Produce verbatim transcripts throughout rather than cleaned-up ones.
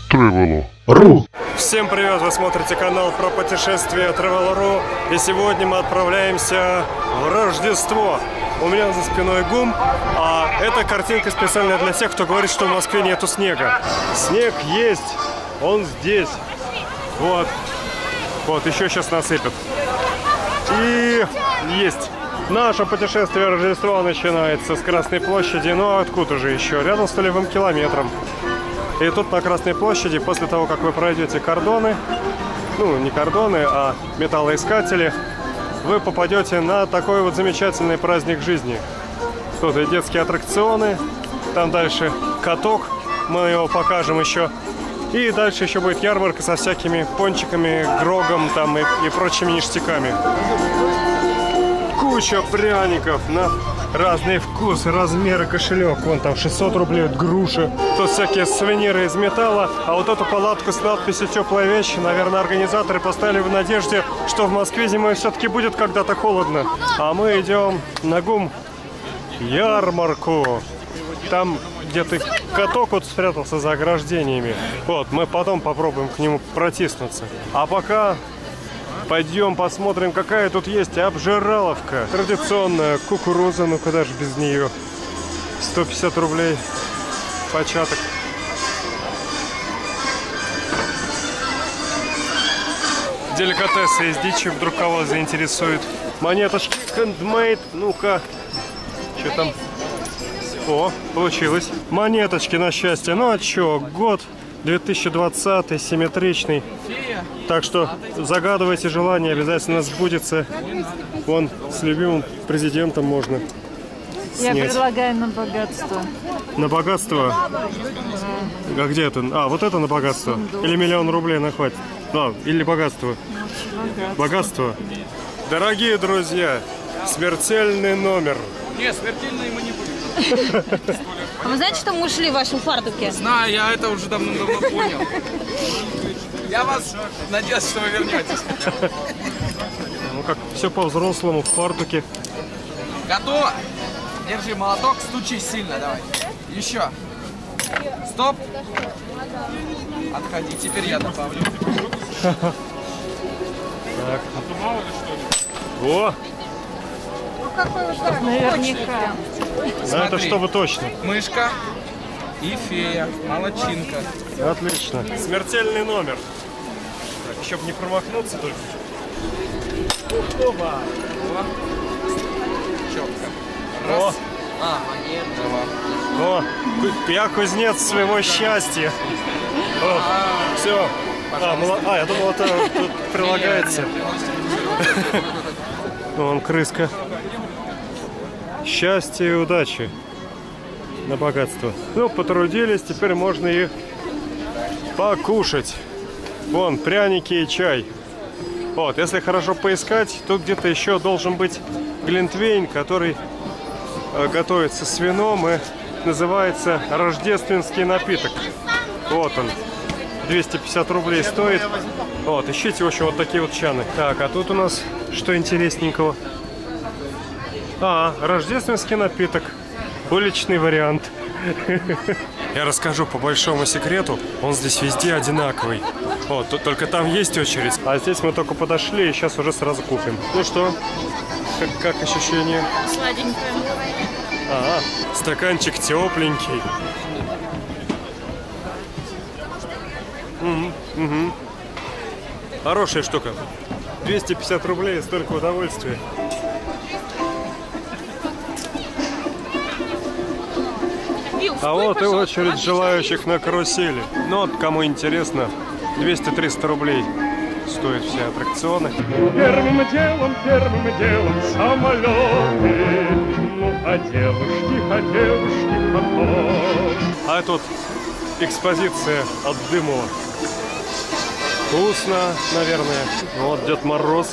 Travel.ru. Всем привет! Вы смотрите канал про путешествия Travel.ru. И сегодня мы отправляемся в Рождество. У меня за спиной ГУМ, а эта картинка специальная для тех, кто говорит, что в Москве нету снега. Снег есть, он здесь. Вот. Вот, еще сейчас насыпят. И есть. Наше путешествие Рождества начинается с Красной площади. Ну а откуда же еще? Рядом с нулевым километром. И тут на Красной площади, после того, как вы пройдете кордоны, ну не кордоны, а металлоискатели, вы попадете на такой вот замечательный праздник жизни. Тут и детские аттракционы, там дальше каток, мы его покажем еще. И дальше еще будет ярмарка со всякими пончиками, грогом там и, и прочими ништяками. Куча пряников на разные вкусы, размеры, кошелек. Вон там шестьсот рублей, груши. Тут всякие сувениры из металла. А вот эту палатку с надписью «Теплая вещь», наверное, организаторы поставили в надежде, что в Москве зимой все-таки будет когда-то холодно. А мы идем на ГУМ ярмарку. Там где-то каток вот спрятался за ограждениями. Вот, мы потом попробуем к нему протиснуться. А пока пойдем посмотрим, какая тут есть обжираловка. Традиционная кукуруза, ну куда же без нее. сто пятьдесят рублей початок. Деликатесы из дичи вдруг кого заинтересует. Монеточки handmade. Ну-ка, что там? О, получилось. Монеточки на счастье. Ну а чё, год две тысячи двадцатый, симметричный. Так что загадывайте желание, обязательно сбудется. Вон, с любимым президентом можно снять. Я предлагаю на богатство. На богатство? Да. А где это? А, вот это на богатство? Сундук. Или миллион рублей на хватит? А, или богатство? Богатство. Богатство. Дорогие друзья, смертельный номер. Не, смертельный мы не будем. А вы знаете, что мы ушли в вашем фартуке? Знаю, я это уже давно-давно понял. Я вас надеюсь, что вы вернетесь. Ну как, все по-взрослому, в фартуке. Готово? Держи молоток, стучи сильно, давай. Еще. Стоп. Отходи, теперь я добавлю. Так. О! Наверняка. Да, это чтобы точно. Мышка и фея. Молодчинка. Отлично. Смертельный номер. Так, еще бы не промахнуться только. Опа! Четко. О! Раз. А, монета. О! Я кузнец своего счастья. О, все. А, мало... а, я думал, это тут прилагается. Вон крыска. Счастья и удачи на богатство. Ну, потрудились, теперь можно и покушать. Вон, пряники и чай. Вот, если хорошо поискать, тут где-то еще должен быть глинтвейн, который э, готовится с вином и называется рождественский напиток. Вот он. двести пятьдесят рублей стоит. Вот, ищите, в общем, вот такие вот чаны. Так, а тут у нас что интересненького? А, рождественский напиток. Уличный вариант. Я расскажу по большому секрету. Он здесь везде одинаковый. Вот, тут только там есть очередь. А здесь мы только подошли и сейчас уже сразу купим. Ну что, как, как ощущение? Сладенькое. А, стаканчик тепленький. Угу, угу. Хорошая штука. двести пятьдесят рублей, столько удовольствия. А вот и очередь желающих на карусели. Ну вот, кому интересно, двести-триста рублей стоят все аттракционы. Первым делом, первым делом самолеты. Ну, а девушки, а девушки потом. А тут экспозиция от Дымова. Вкусно, наверное. Вот Дед Мороз.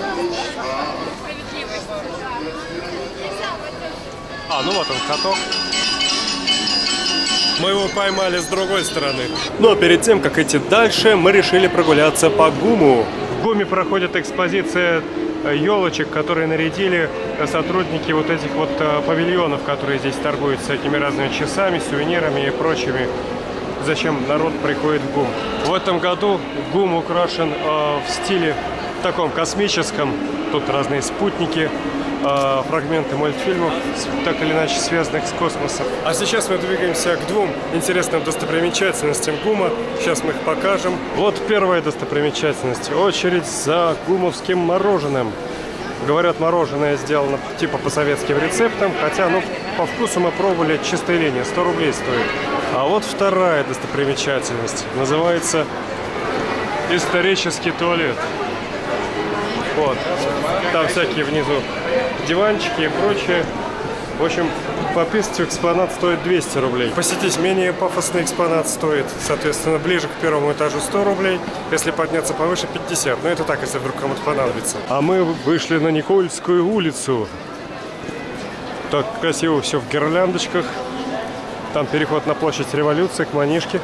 А, ну вот он, каток. Мы его поймали с другой стороны. Но перед тем, как идти дальше, мы решили прогуляться по ГУМу. В ГУМе проходит экспозиция елочек, которые нарядили сотрудники вот этих вот павильонов, которые здесь торгуют всякими разными часами, сувенирами и прочими зачем народ приходит в ГУМ. В этом году ГУМ украшен э, в стиле таком космическом. Тут разные спутники, э, фрагменты мультфильмов, так или иначе связанных с космосом. А сейчас мы двигаемся к двум интересным достопримечательностям ГУМа. Сейчас мы их покажем. Вот первая достопримечательность. Очередь за гумовским мороженым. Говорят, мороженое сделано типа по советским рецептам, хотя, ну, по вкусу мы пробовали чистой линии, сто рублей стоит. А вот вторая достопримечательность. Называется исторический туалет. Вот. Там всякие внизу диванчики и прочее. В общем, пописать экспонат стоит двести рублей. Посетить менее пафосный экспонат стоит, соответственно, ближе к первому этажу сто рублей. Если подняться повыше, пятьдесят. Но это так, если вдруг кому-то понадобится. А мы вышли на Никольскую улицу. Так красиво все в гирляндочках. Там переход на площадь Революции к Манишке.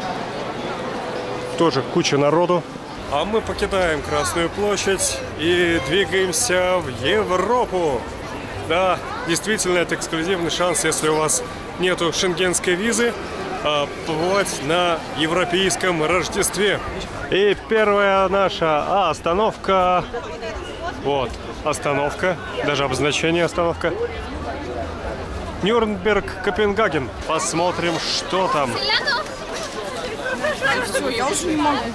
Тоже куча народу. А мы покидаем Красную площадь и двигаемся в Европу. Да, действительно, это эксклюзивный шанс, если у вас нету шенгенской визы, побывать на европейском Рождестве. И первая наша остановка. Вот, остановка, даже обозначение остановка. Нюрнберг, Копенгаген. Посмотрим, что там. Все, я уже не могу.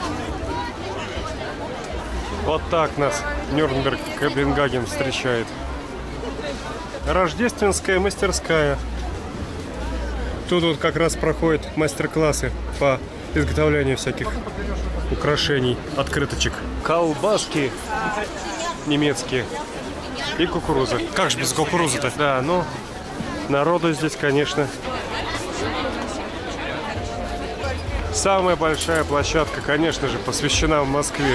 Вот так нас Нюрнберг, Копенгаген встречает. Рождественская мастерская. Тут вот как раз проходят мастер-классы по изготовлению всяких украшений, открыточек. Колбаски немецкие и кукуруза. Как же без кукурузы-то? Да, ну, народу здесь, конечно. Самая большая площадка, конечно же, посвящена в Москве.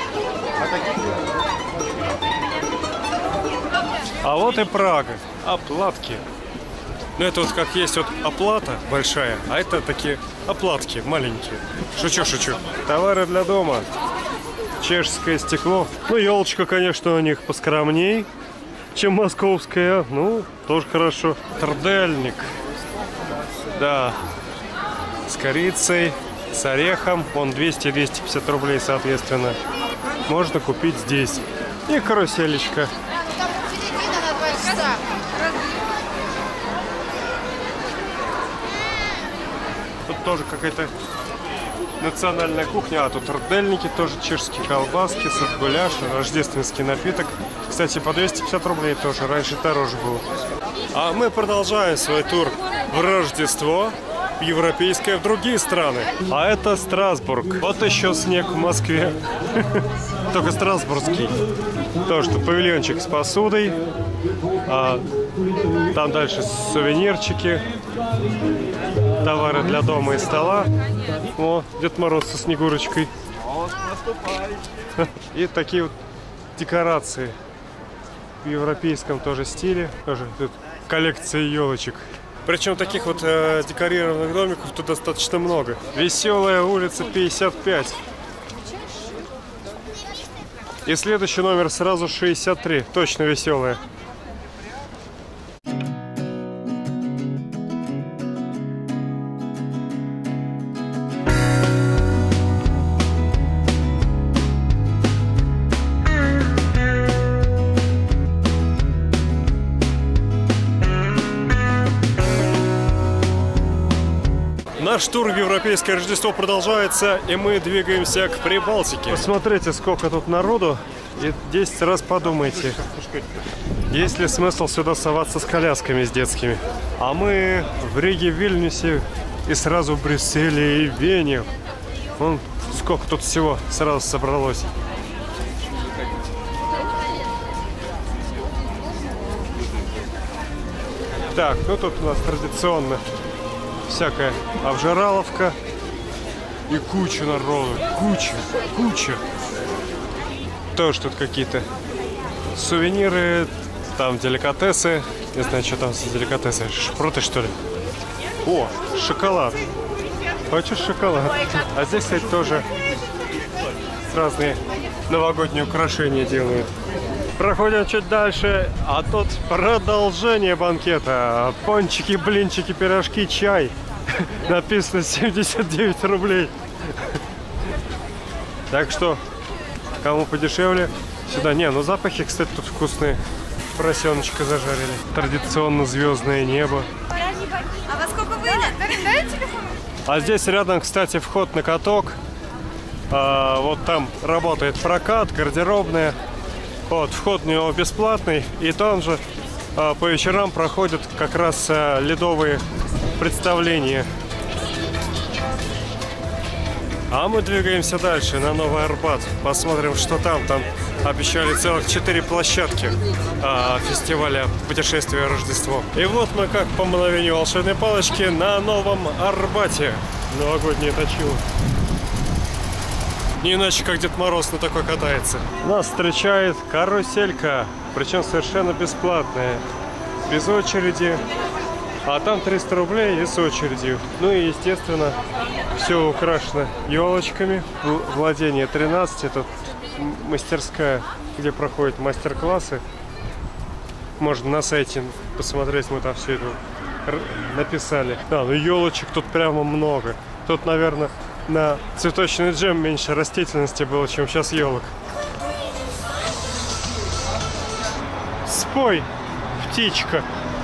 А вот и Прага. Оплатки. Ну, это вот как есть вот оплата большая, а это такие оплатки маленькие. Шучу, шучу. Товары для дома. Чешское стекло. Ну, елочка, конечно, у них поскромней, чем московская. Ну, тоже хорошо. Трдельник. Да. С корицей, с орехом. Он двести — двести пятьдесят рублей, соответственно. Можно купить здесь. И каруселечка. Тут тоже какая-то национальная кухня. А тут рдельники, тоже чешские колбаски, сыр-гуляш, рождественский напиток. Кстати, по двести пятьдесят рублей тоже. Раньше дороже было. А мы продолжаем свой тур в Рождество. Европейское, в другие страны. А это Страсбург. Вот еще снег в Москве. Только страсбургский. Тоже тут павильончик с посудой. А там дальше сувенирчики. Товары для дома и стола. О, Дед Мороз со Снегурочкой. И такие вот декорации в европейском тоже стиле. Тоже тут коллекция елочек. Причем таких вот э, декорированных домиков тут достаточно много. Веселая улица пятьдесят пять. И следующий номер сразу шестьдесят три. Точно веселая. Наш тур в Европейское Рождество продолжается, и мы двигаемся к Прибалтике. Посмотрите, сколько тут народу, и десять раз подумайте, есть ли смысл сюда соваться с колясками с детскими. А мы в Риге, Вильнюсе и сразу в Брюсселе и Вене. Вон сколько тут всего сразу собралось. Так, ну тут у нас традиционно всякая обжираловка и куча народу, куча, куча. Тоже тут какие-то сувениры, там деликатесы, не знаю, что там за деликатесы, шпроты что ли? О, шоколад. Хочешь шоколад? А здесь, кстати, тоже разные новогодние украшения делают. Проходим чуть дальше, а тут продолжение банкета. Пончики, блинчики, пирожки, чай. написано семьдесят девять рублей. Так что, кому подешевле, сюда. Не, ну запахи, кстати, тут вкусные. Поросеночка зажарили. Традиционно звездное небо. А во сколько выйдет? Дай телефон. А здесь рядом, кстати, вход на каток. А, вот там работает прокат, гардеробная. Вот, вход в него бесплатный. И там же а, по вечерам проходят как раз а, ледовые представления. А мы двигаемся дальше, на Новый Арбат. Посмотрим, что там. Там обещали целых четыре площадки а, фестиваля путешествия Рождество. И вот мы, как по мановению волшебной палочки, на Новом Арбате. Новогоднее точило. Не иначе, как Дед Мороз на такой катается. Нас встречает каруселька, причем совершенно бесплатная. Без очереди. А там триста рублей и с очередью. Ну и, естественно, все украшено елочками. Владение тринадцать. Это мастерская, где проходят мастер-классы. Можно на сайте посмотреть, мы там все это написали. Да, ну елочек тут прямо много. Тут, наверное, на цветочный джем меньше растительности было, чем сейчас елок. Спой, птичка.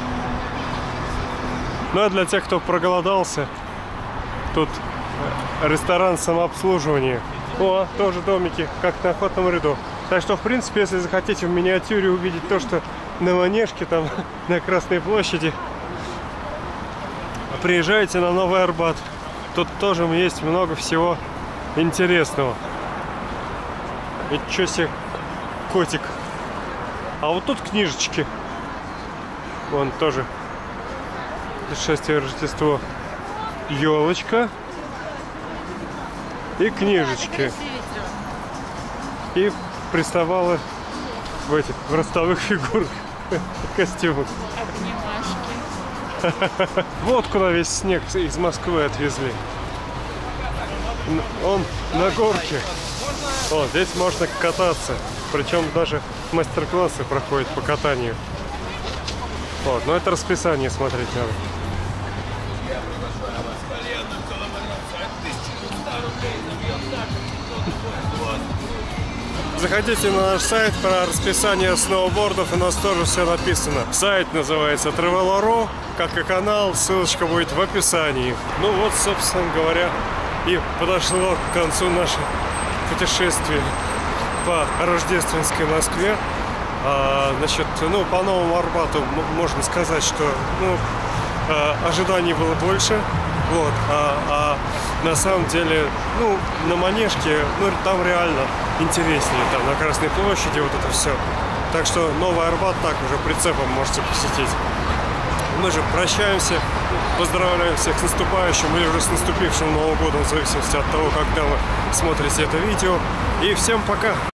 Ну а для тех, кто проголодался, тут ресторан самообслуживания. О, тоже домики, как на охотном ряду. Так что, в принципе, если захотите в миниатюре увидеть то, что на Манежке, там, на Красной площади, приезжайте на Новый Арбат. Тут тоже есть много всего интересного. И чё себе котик. А вот тут книжечки. Вон тоже. Путешествие Рождество. Елочка. И книжечки. И приставала в этих в ростовых фигурах. Костюмах. Вот куда весь снег из Москвы отвезли. Он на горке. О, здесь можно кататься. Причем даже мастер-классы проходят по катанию. Вот, но это расписание смотреть надо. Заходите на наш сайт про расписание сноубордов, у нас тоже все написано. Сайт называется Travel.ru, как и канал, ссылочка будет в описании. Ну вот, собственно говоря, и подошло к концу наше путешествие по рождественской Москве. А, значит, ну, по Новому Арбату можно сказать, что ну, а, ожиданий было больше. Вот, а, а на самом деле, ну, на Манежке, ну, там реально интереснее, там, на Красной площади вот это все. Так что Новый Арбат так уже прицепом можете посетить. Мы же прощаемся, поздравляем всех с наступающим или уже с наступившим Новым годом, в зависимости от того, когда вы смотрите это видео. И всем пока!